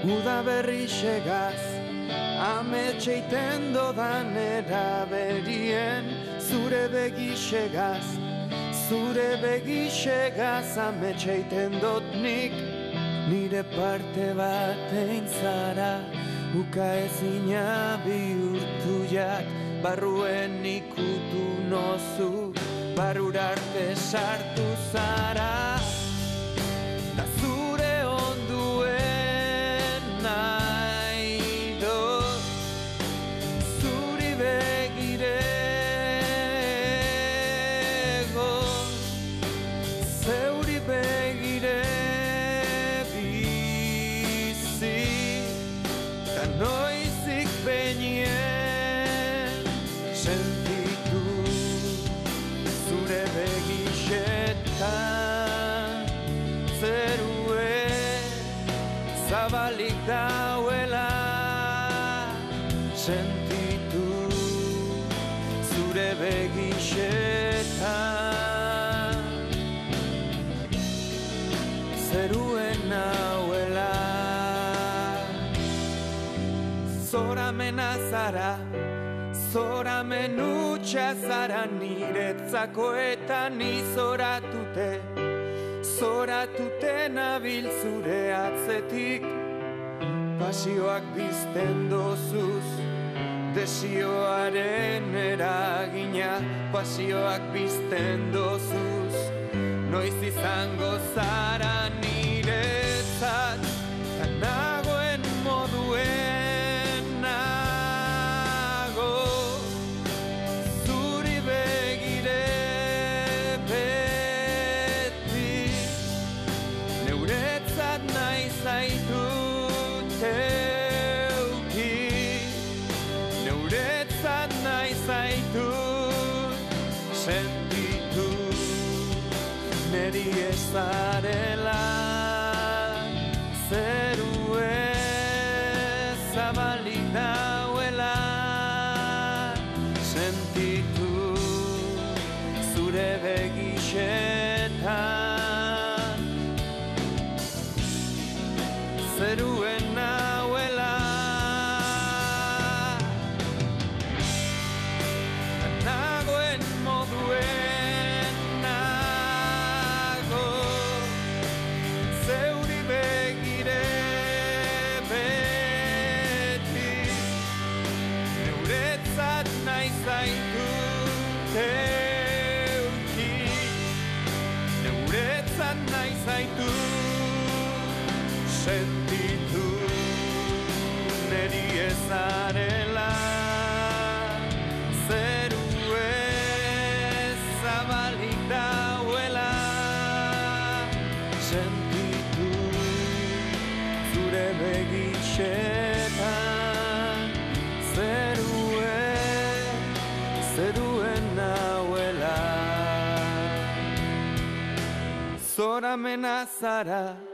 Uda berri segaz, ametxeiten dodan eraberien. Zure begisegaz, ametxeiten dot nik. Nire parte bat egin zara, uka ezina bihurtu jat. Barruen ikutu nozu, barrura arte sartu zara. Da zure onduen nahi dut, zuri begirego, zeuri begire bizi, da noizik benien sentitu zure begixetan. Zerue zabalik dauela, sentitu zure begixetan. Zeruen nauela, zoramena zara, zoramen utxa zara, niretzako eta nizoratute. Zoratute nabil zure atzetik, pasioak bizten dozuz, desioaren eragina. Pasioak bizten dozuz, noiz izango zara niretzat, ta nagoen moduen nago, zuri begire nahi zaitut euki, neuretzat nahi zaitut sentitu, neri ezarela. Zerue zabalik dauela, sentitu zure begixetan. Zeruen nauela, nagoen moduen nago, zeuri begire beti, neuretzat nahi zaitut euki, neuretzat nahi zaitut sentitu, neri ezarela. Zerue zabalik dauela, sentitu zure begixetan. Zeruen nauela, zoramena zara,